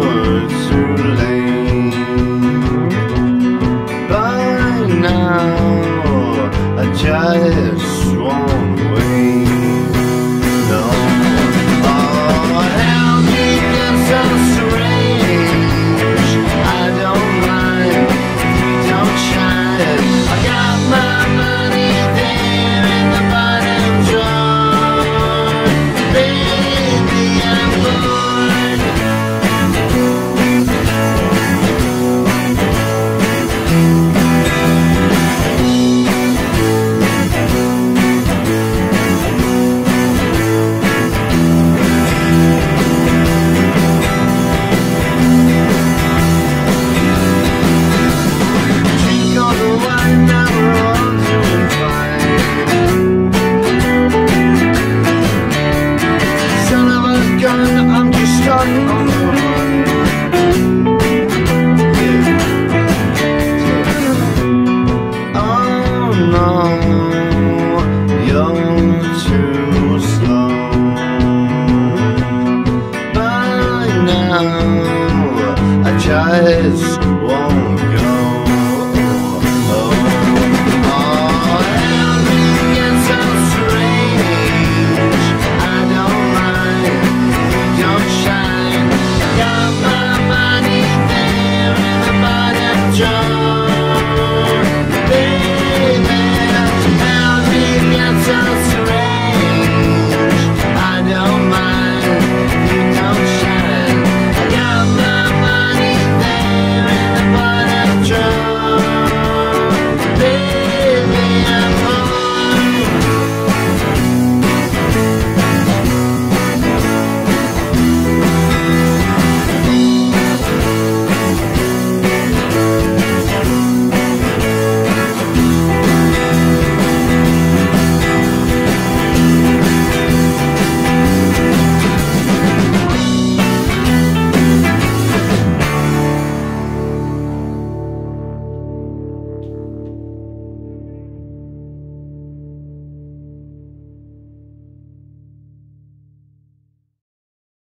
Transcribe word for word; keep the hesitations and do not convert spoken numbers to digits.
you're too late. By now I just won't wait. No. Oh, how did it get so strange? I don't mind, don't shine. I got my money there in the bottom drawer. Baby, I'm bored. Drink all the wine, now we're all doing fine. Son of a gun, I'm just stuck on the run. Yeah. Oh no, you're too slow. By now I just